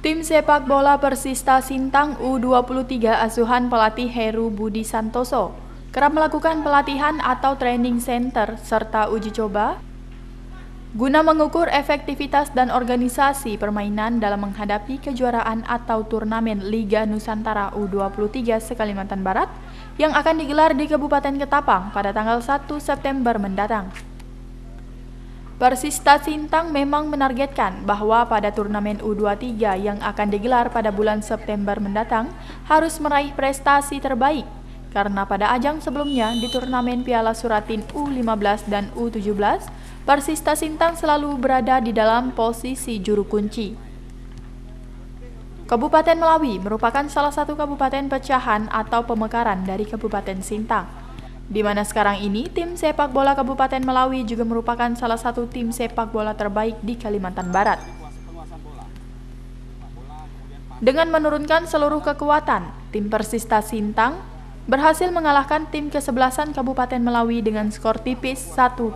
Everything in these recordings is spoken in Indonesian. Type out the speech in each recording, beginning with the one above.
Tim sepak bola Persista Sintang U23 asuhan pelatih Heru Budi Santoso kerap melakukan pelatihan atau training center serta uji coba guna mengukur efektivitas dan organisasi permainan dalam menghadapi kejuaraan atau turnamen Liga Nusantara U23 se-Kalimantan Barat yang akan digelar di Kabupaten Ketapang pada tanggal 1 September mendatang. Persista Sintang memang menargetkan bahwa pada turnamen U23 yang akan digelar pada bulan September mendatang harus meraih prestasi terbaik karena pada ajang sebelumnya di turnamen Piala Suratin U15 dan U17, Persista Sintang selalu berada di dalam posisi juru kunci. Kabupaten Melawi merupakan salah satu kabupaten pecahan atau pemekaran dari Kabupaten Sintang, di mana sekarang ini tim sepak bola Kabupaten Melawi juga merupakan salah satu tim sepak bola terbaik di Kalimantan Barat. Dengan menurunkan seluruh kekuatan, tim Persista Sintang berhasil mengalahkan tim kesebelasan Kabupaten Melawi dengan skor tipis 1-0.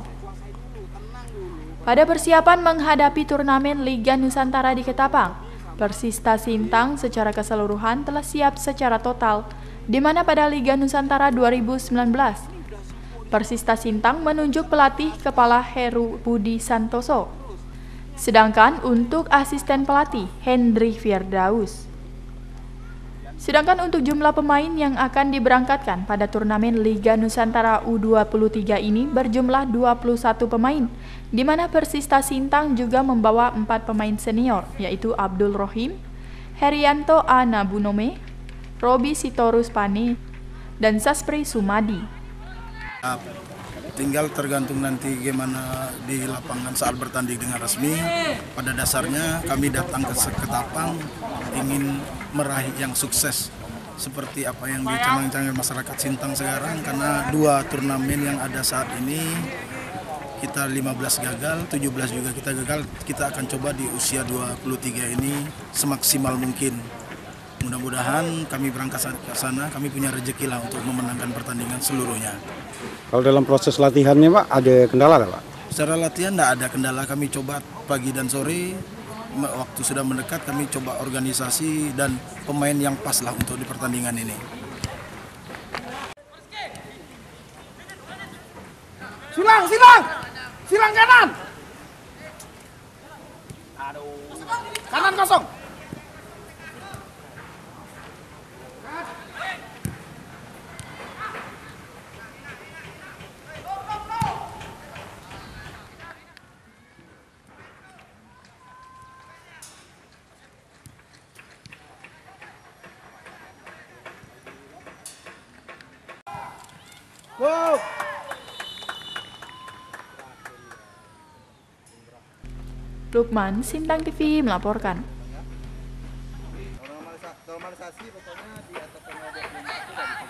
Pada persiapan menghadapi turnamen Liga Nusantara di Ketapang, Persista Sintang secara keseluruhan telah siap secara total, di mana pada Liga Nusantara 2019, Persista Sintang menunjuk pelatih kepala Heru Budi Santoso, sedangkan untuk asisten pelatih Hendri Firdaus. Sedangkan untuk jumlah pemain yang akan diberangkatkan pada turnamen Liga Nusantara U23 ini berjumlah 21 pemain, di mana Persista Sintang juga membawa 4 pemain senior, yaitu Abdul Rohim, Herianto Anabunome, Robi Sitorus Pane, dan Saspri Sumadi. Tinggal tergantung nanti gimana di lapangan saat bertanding dengan resmi. Pada dasarnya kami datang ke Ketapang ingin meraih yang sukses seperti apa yang dicanggung-canggung masyarakat Sintang sekarang, karena 2 turnamen yang ada saat ini kita 15 gagal, 17 juga kita gagal. Kita akan coba di usia 23 ini semaksimal mungkin. Mudah-mudahan kami berangkat ke sana, kami punya rezeki lah untuk memenangkan pertandingan seluruhnya. Kalau dalam proses latihannya Pak, ada kendala nggak Pak? Secara latihan tidak ada kendala, kami coba pagi dan sore, waktu sudah mendekat kami coba organisasi dan pemain yang pas lah untuk di pertandingan ini. Silang kanan! Kanan kosong! Wow. Lukman, Sintang TV melaporkan. Normalisasi pokoknya di atas